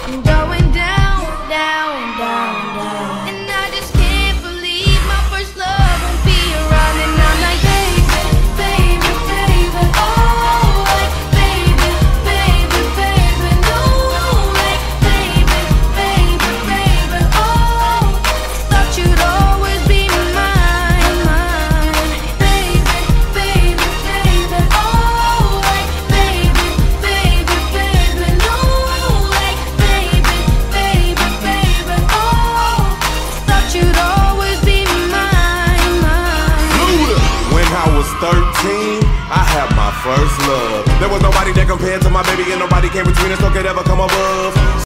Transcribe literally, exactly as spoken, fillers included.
I'm going down, down, down, down. And I just can't believe my first love won't be around. And I'm like, baby, baby, baby, oh, like, baby, baby, baby, no, like, baby, baby, baby, oh, thought you'd always be mine, mine. Baby, baby, baby, oh, like, baby, baby, baby, no, like, baby, baby, baby, oh, thought you'd always be mine, mine. Luda. When I was thirteen, I had my first love. There was nobody that compared to my baby, and nobody came between us or could ever come above.